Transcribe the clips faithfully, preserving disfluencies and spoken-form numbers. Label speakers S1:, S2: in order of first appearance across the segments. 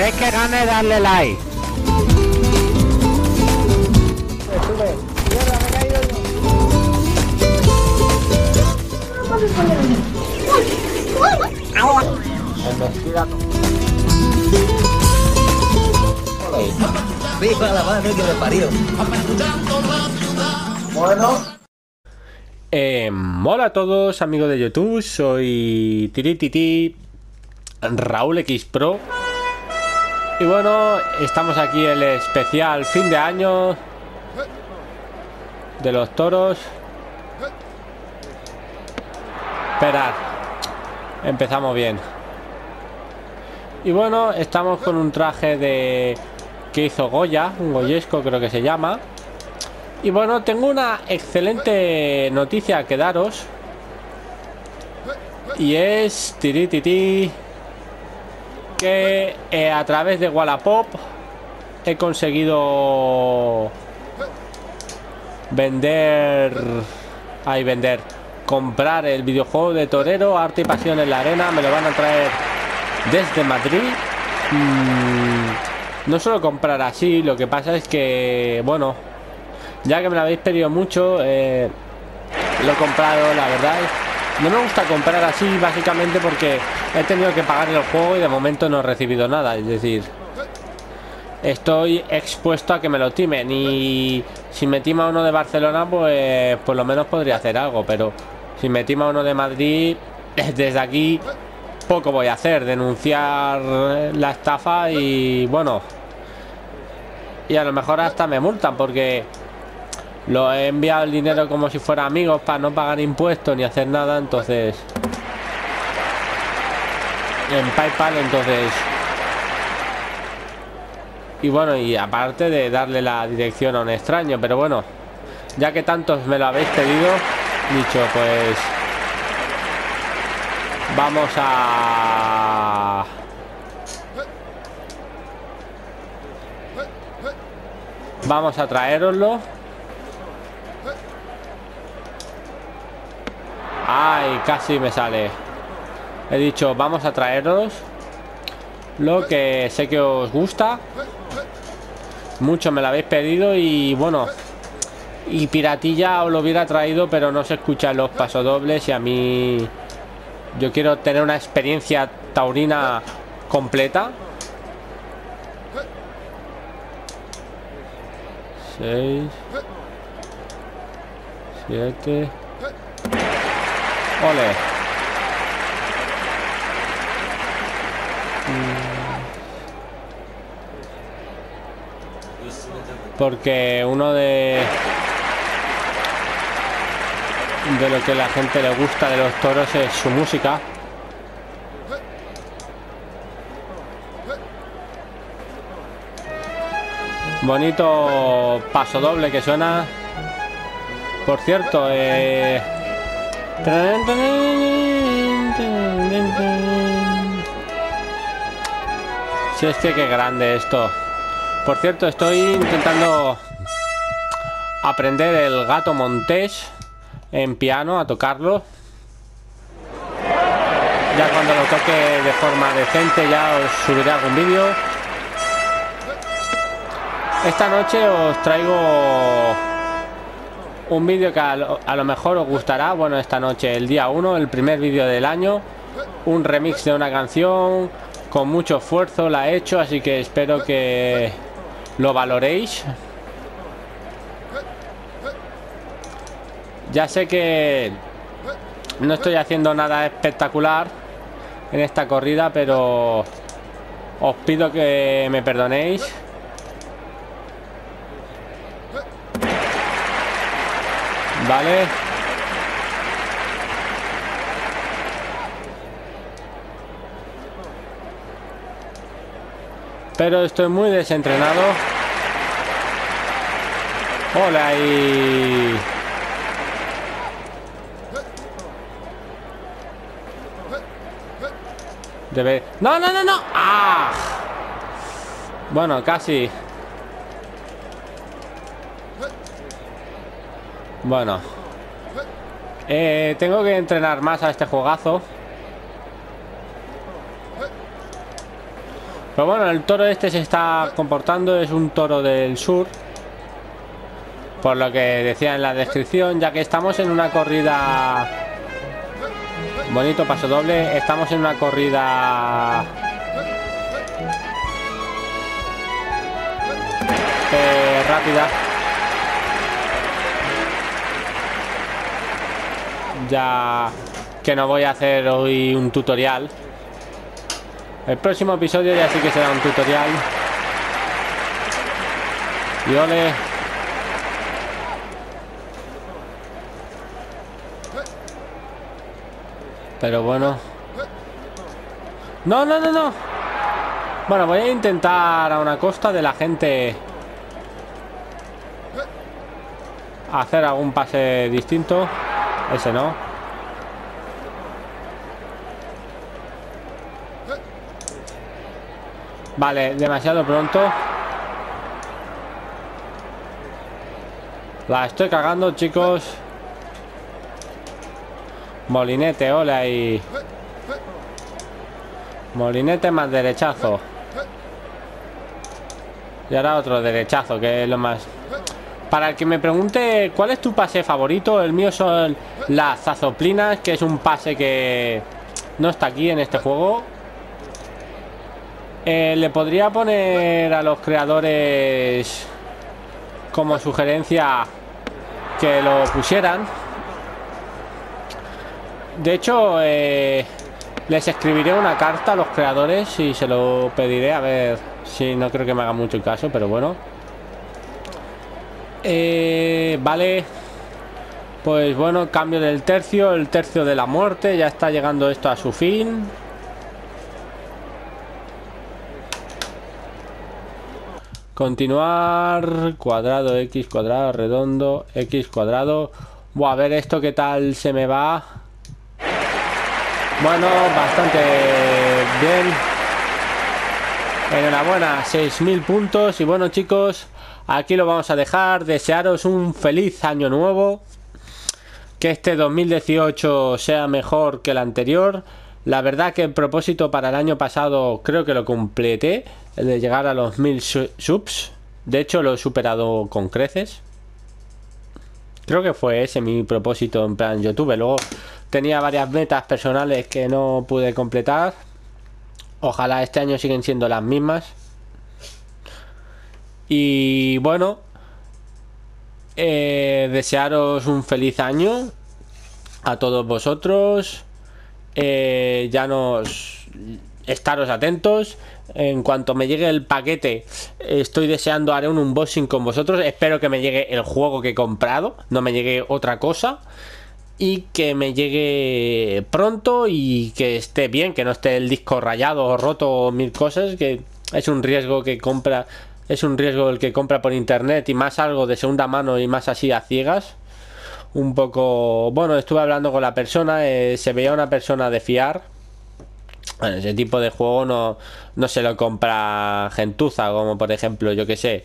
S1: queréis que gane, darle like.
S2: Sube. Mierda, me he caído yo. Embestida.
S3: Viva la madre que me parió.
S2: Bueno.
S1: Eh, hola a todos, amigos de YouTube. Soy Tirititi Raúl X Pro. Y bueno, estamos aquí en el especial fin de año de los toros. Esperad, empezamos bien. Y bueno, estamos con un traje de que hizo Goya, un goyesco creo que se llama. Y bueno, tengo una excelente noticia que daros. Y es tirititi que eh, a través de Wallapop he conseguido vender, ay, vender, comprar el videojuego de Torero, Arte y Pasión en la Arena. Me lo van a traer desde Madrid. mm, No suelo comprar así, lo que pasa es que, bueno, ya que me lo habéis pedido mucho, eh, lo he comprado, la verdad. No me gusta comprar así básicamente porque he tenido que pagar el juego y de momento no he recibido nada. Es decir, estoy expuesto a que me lo timen. Y si me tima uno de Barcelona, pues por lo menos podría hacer algo. Pero si me tima uno de Madrid, desde aquí poco voy a hacer. Denunciar la estafa y bueno, y a lo mejor hasta me multan porque lo he enviado el dinero como si fuera amigos para no pagar impuestos ni hacer nada. Entonces en PayPal, entonces, y bueno, y aparte de darle la dirección a un extraño. Pero bueno, ya que tantos me lo habéis pedido, dicho, pues vamos a vamos a traeroslo. Ay, casi me sale. He dicho, vamos a traeros lo que sé que os gusta. Mucho me lo habéis pedido y bueno, y piratilla os lo hubiera traído, pero no se escuchan los pasodobles y a mí, yo quiero tener una experiencia taurina completa. Seis, siete. Ole. Porque uno de de lo que la gente le gusta de los toros es su música. Bonito paso doble que suena. Por cierto, eh si es que qué grande esto. Por cierto, estoy intentando aprender el gato montés en piano, a tocarlo. Ya cuando lo toque de forma decente ya os subiré algún vídeo. Esta noche os traigo un vídeo que a lo, a lo mejor os gustará. Bueno, esta noche, el día uno, el primer vídeo del año. Un remix de una canción. Con mucho esfuerzo la he hecho, así que espero que lo valoréis. Ya sé que no estoy haciendo nada espectacular en esta corrida, pero os pido que me perdonéis. Vale. Pero estoy muy desentrenado. Hola y... Debe... ¡No, no, no, no! ¡Ah! Bueno, casi. Bueno. Eh, tengo que entrenar más a este juegazo. Pero bueno, el toro este se está comportando, es un toro del sur, por lo que decía en la descripción, ya que estamos en una corrida. Bonito paso doble, estamos en una corrida eh, rápida. Ya que no voy a hacer hoy un tutorial. El próximo episodio ya sí que será un tutorial. Y ole. Pero bueno. No, no, no, no. Bueno, voy a intentar a una costa de la gente hacer algún pase distinto. Ese no. Vale, demasiado pronto. La estoy cagando, chicos. Molinete, hola ahí. Molinete más derechazo. Y ahora otro derechazo, que es lo más... Para el que me pregunte cuál es tu pase favorito, el mío son las zazoplinas, que es un pase que no está aquí en este juego. Eh, le podría poner a los creadores como sugerencia que lo pusieran. De hecho, eh, les escribiré una carta a los creadores y se lo pediré, a ver si no creo que me haga mucho caso, pero bueno. Eh, vale. Pues bueno, cambio del tercio, el tercio de la muerte. Ya está llegando esto a su fin. Continuar. Cuadrado, X cuadrado, redondo, X cuadrado. Buah, a ver esto qué tal se me va. Bueno, bastante bien. Enhorabuena, seis mil puntos. Y bueno, chicos, aquí lo vamos a dejar. Desearos un feliz año nuevo. Que este dos mil dieciocho sea mejor que el anterior. La verdad que el propósito para el año pasado creo que lo completé, el de llegar a los mil subs. De hecho lo he superado con creces. Creo que fue ese mi propósito en plan YouTube. Luego tenía varias metas personales que no pude completar. Ojalá este año siguen siendo las mismas. Y bueno, eh, desearos un feliz año a todos vosotros. Eh, ya nos... Estaros atentos. En cuanto me llegue el paquete, estoy deseando, haré un unboxing con vosotros. Espero que me llegue el juego que he comprado, no me llegue otra cosa. Y que me llegue pronto y que esté bien, que no esté el disco rayado o roto o mil cosas, que es un riesgo que compra, es un riesgo el que compra por internet, y más algo de segunda mano y más así a ciegas. Un poco, bueno, estuve hablando con la persona, eh, se veía una persona de fiar. Bueno, ese tipo de juego no, no se lo compra gentuza, como por ejemplo, yo que sé,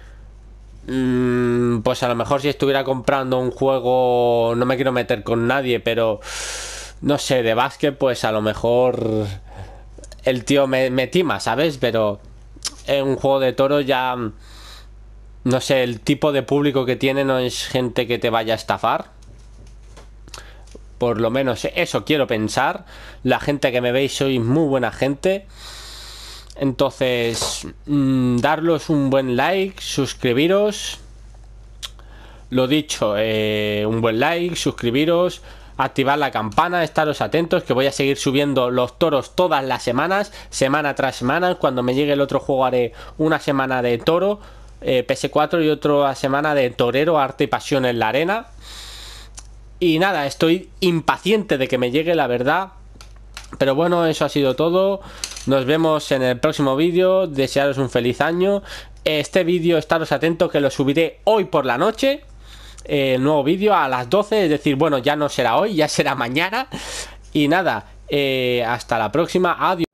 S1: mm, pues a lo mejor si estuviera comprando un juego, no me quiero meter con nadie, pero no sé, de básquet, pues a lo mejor el tío me, me tima, ¿sabes? Pero en un juego de toros ya, no sé, el tipo de público que tiene no es gente que te vaya a estafar. Por lo menos eso quiero pensar. La gente que me veis sois muy buena gente. Entonces, mmm, darlos un buen like, suscribiros. Lo dicho, eh, un buen like, suscribiros, activar la campana, estaros atentos, que voy a seguir subiendo los toros todas las semanas, semana tras semana. Cuando me llegue el otro juego haré una semana de toro, eh, P S cuatro, y otra semana de torero, arte y pasión en la arena. Y nada, estoy impaciente de que me llegue, la verdad. Pero bueno, eso ha sido todo. Nos vemos en el próximo vídeo. Desearos un feliz año. Este vídeo, estaros atentos, que lo subiré hoy por la noche. El nuevo vídeo a las doce. Es decir, bueno, ya no será hoy, ya será mañana. Y nada, eh, hasta la próxima. Adiós.